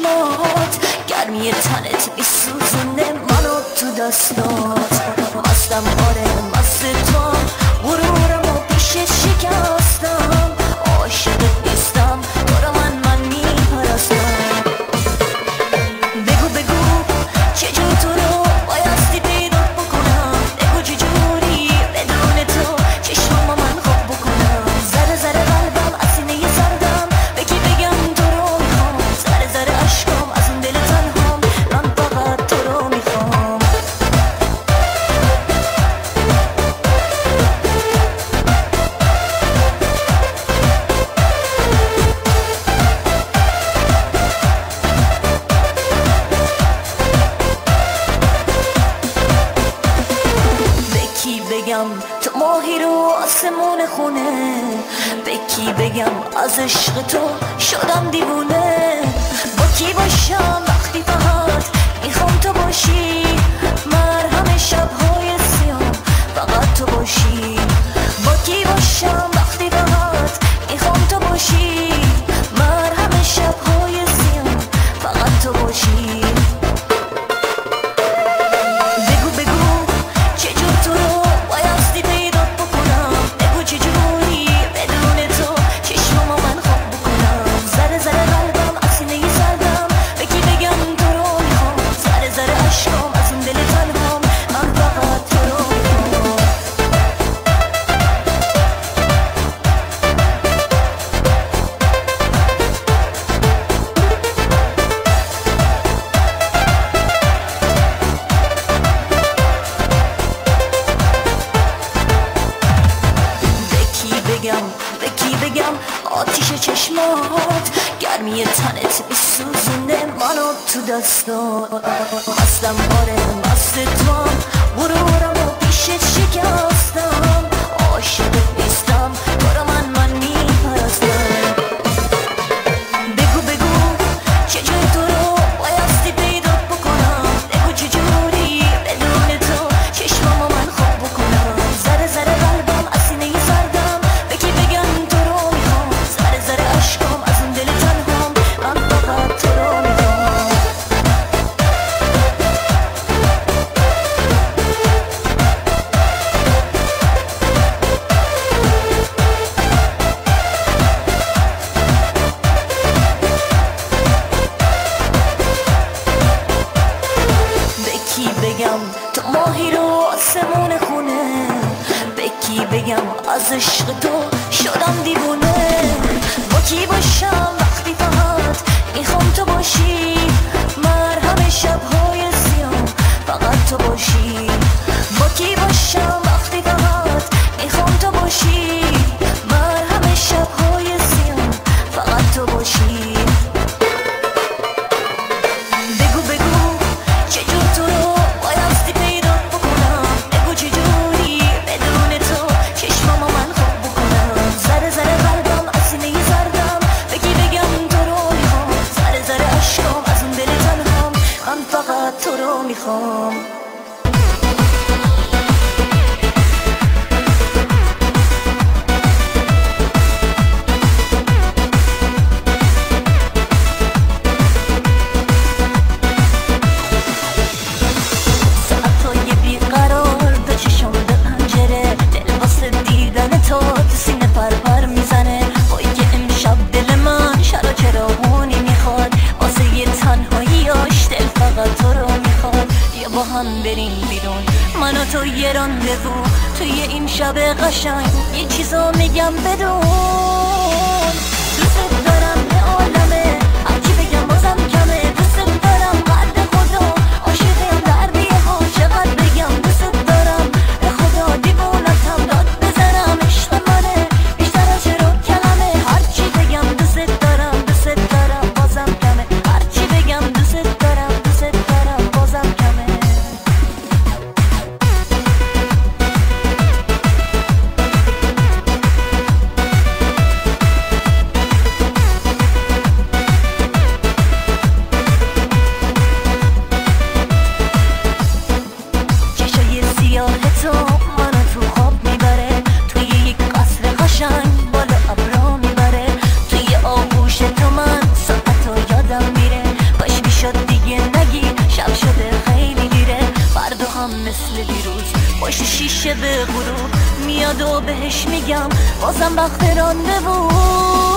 چشمات، گرمی تنت میسوزونه منو تو دستات. مستم آره مست تو، غرورمو پیش شکستم. عاشقت نیستم تو رو من میپرستم. بگو بگو چجور تو رو بایستی پیدا بکنم. بگو چجوری بدون تو چشمامو من خوب بکنم. ذره ذره قلبم از سینه سردم، به کی بگم تو رو میخوام. ذره ذره عشقم از اون دل تنهام، من فقط تو رو میخوام. بگم تو ماهی رو آسمون خونه، به کی بگم از عشق تو شدم دیوونه. با کی باشم وقتی فقط میخوام تو باشی، مرهم شبهای سیاه فقط تو باشی. با کی باشم وقتی فقط میخوام تو باشی، مرهم شبهای سیاه فقط تو باشی. به کی بگم آتیش چشمات، گرمی تنت میسوزونه منو تو دستات. مستم آره مست تو، غرورمو پیشت شکستم. عاشقت نیستم تو رو من میپرستم. بگو بگو چجور تو رو بایستی پیدا بکنم. بگو چجوری بدون تو چشمامو من خوب بکنم. ذره ذره قلبم از سینه سردم، به کی بگم تو رو میخوام. ذره ذره عشقم از اون دل تنهام، من فقط تو رو میخوام. به کی بگم تو ماهی رو آسمون خونه، به کی بگم از عشق تو شدم دیوونه. با کی باشم وقتی فقط میخوام تو باشی، مرهم شبهای سیاه فقط تو باشی. با کی باشم وقتی فقط میخوام تو باشی، مرهم شبهای سیاه فقط تو باشی. بگو بگو چجور تو رو بایستی پیدا بکنم. بگو چجوری بدون تو چشمامو من خوب بکنم. ذره ذره قلبم از سینه سردم، به کی بگم تو رو میخوام. ذره ذره عشقم از اون دل تنهام، من فقط تو رو میخوام. با هم بریم بیرون من و تو یه راندوو توی این شب قشنگ، یه چیزا میگم بدون. دوست دارم به عالمه، هرچی بگم بازم کمه. دوست دارم قدر خدا، عاشقم دربیه ها چقدر بگم. دوست دارم به خدا دیوونتم داد بزنم. عشق منه بیشتر از چرا کلمه، هرچی بگم دوست دارم بازم کمه. هرچی بگم دوست دارم بازم کمه. شیشه به غروب میاد و بهش میگم بازم وقت رانده بود.